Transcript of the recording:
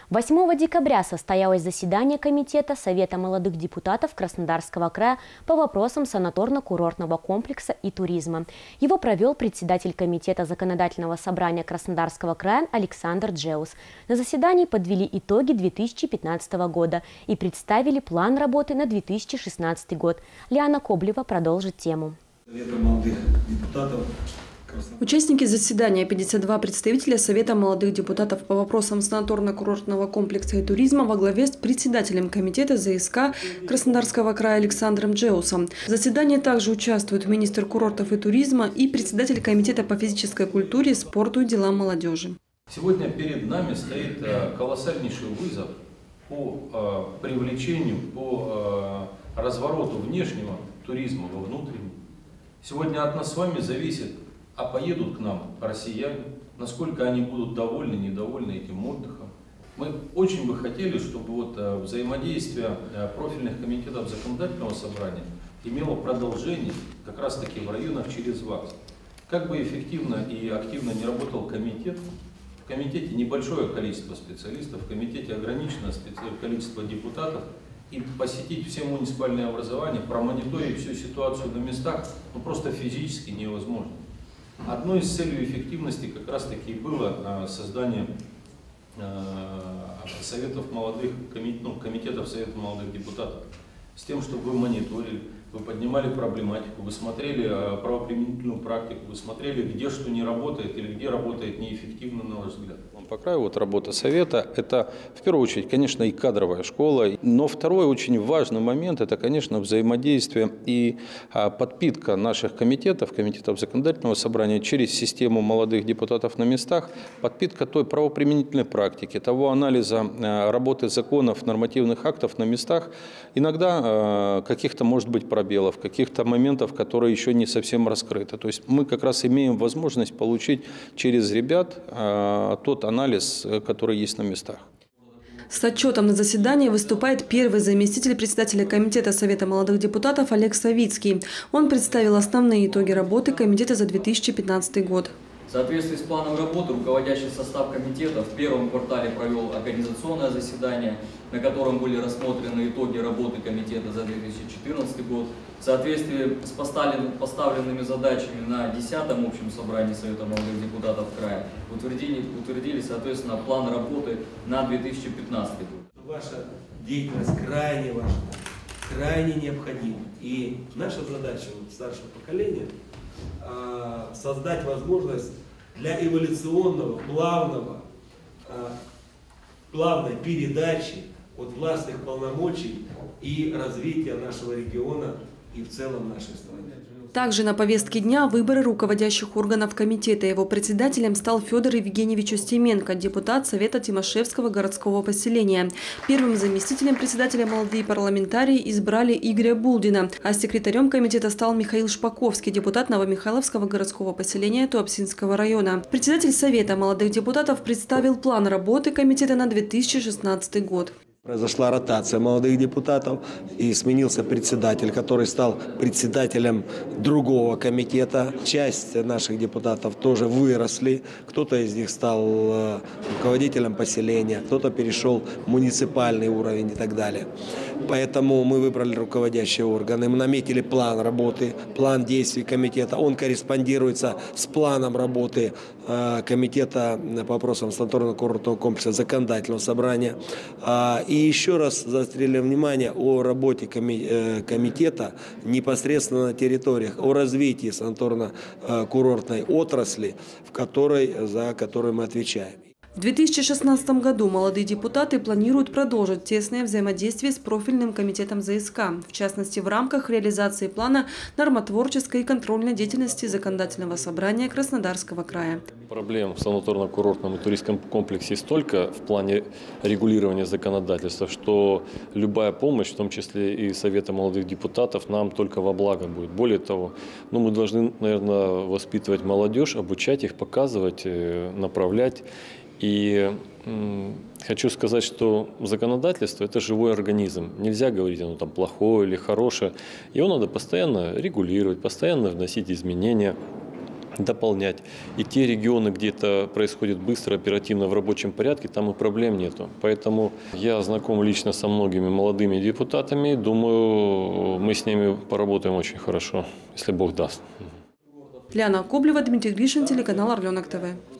8 декабря состоялось заседание Комитета Совета молодых депутатов Краснодарского края по вопросам санаторно-курортного комплекса и туризма. Его провел председатель Комитета Законодательного собрания Краснодарского края Александр Джеус. На заседании подвели итоги 2015 года и представили план работы на 2016 год. Лиана Коблева продолжит тему. Совета молодых депутатов. Участники заседания, 52 представителя Совета молодых депутатов по вопросам санаторно-курортного комплекса и туризма во главе с председателем комитета ЗСК Краснодарского края Александром Джеусом. В заседании также участвуют министр курортов и туризма и председатель комитета по физической культуре, спорту и делам молодежи. Сегодня перед нами стоит колоссальнейший вызов по привлечению, по развороту внешнего туризма во внутренний. Сегодня от нас с вами зависит, а поедут к нам россияне, насколько они будут довольны, недовольны этим отдыхом. Мы очень бы хотели, чтобы взаимодействие профильных комитетов законодательного собрания имело продолжение как раз таки в районах через ВАКС. Как бы эффективно и активно не работал комитет, в комитете небольшое количество специалистов, в комитете ограниченное количество депутатов, и посетить все муниципальные образования, промониторить всю ситуацию на местах, просто физически невозможно. Одной из целей эффективности как раз таки было создание советов молодых, комитетов Совета молодых депутатов, с тем, чтобы вы мониторили, вы поднимали проблематику, вы смотрели правоприменительную практику, вы смотрели, где что не работает или где работает неэффективно, на ваш взгляд. По краю работа совета – это в первую очередь, конечно, и кадровая школа, но второй очень важный момент – это, конечно, взаимодействие и подпитка наших комитетов законодательного собрания через систему молодых депутатов на местах, подпитка той правоприменительной практики, того анализа работы законов, нормативных актов на местах, иногда каких-то, может быть, пробелов, каких-то моментов, которые еще не совсем раскрыты. То есть мы как раз имеем возможность получить через ребят тот анализ, который есть на местах. С отчетом на заседании выступает первый заместитель председателя Комитета Совета молодых депутатов Олег Савицкий. Он представил основные итоги работы комитета за 2015 год. В соответствии с планом работы руководящий состав комитета в первом квартале провел организационное заседание, на котором были рассмотрены итоги работы комитета за 2014 год. В соответствии с поставленными задачами на 10-м общем собрании Совета молодых депутатов края утвердили, соответственно, план работы на 2015 год. Ваша деятельность крайне важна, крайне необходима. И наша задача старшего поколения создать возможность для эволюционного, плавной передачи от властных полномочий и развития нашего региона и в целом нашей страны. Также на повестке дня выборы руководящих органов комитета. Его председателем стал Федор Евгеньевич Устименко, депутат Совета Тимошевского городского поселения. Первым заместителем председателя молодые парламентарии избрали Игоря Булдина, а секретарем комитета стал Михаил Шпаковский, депутат Новомихайловского городского поселения Туапсинского района. Председатель Совета молодых депутатов представил план работы комитета на 2016 год. Произошла ротация молодых депутатов и сменился председатель, который стал председателем другого комитета. Часть наших депутатов тоже выросли. Кто-то из них стал руководителем поселения, кто-то перешел в муниципальный уровень и так далее. Поэтому мы выбрали руководящие органы, мы наметили план работы, план действий комитета. Он корреспондируется с планом работы комитета по вопросам санаторно-курортного комплекса законодательного собрания. И еще раз заострили внимание о работе комитета непосредственно на территориях, о развитии санаторно-курортной отрасли, за которую мы отвечаем. В 2016 году молодые депутаты планируют продолжить тесное взаимодействие с профильным комитетом ЗСК, в частности в рамках реализации плана нормотворческой и контрольной деятельности законодательного собрания Краснодарского края. Проблем в санаторно-курортном и туристском комплексе столько в плане регулирования законодательства, что любая помощь, в том числе и Совета молодых депутатов, нам только во благо будет. Более того, мы должны, наверное, воспитывать молодежь, обучать их, показывать, направлять. И хочу сказать, что законодательство – это живой организм. Нельзя говорить, оно там плохое или хорошее. Его надо постоянно регулировать, постоянно вносить изменения. дополнять. И те регионы, где это происходит быстро, оперативно, в рабочем порядке, там и проблем нету. Поэтому я знаком лично со многими молодыми депутатами. Думаю, мы с ними поработаем очень хорошо, если Бог даст. Ляна Коблева, Дмитрий Гришин, телеканал Орленок ТВ.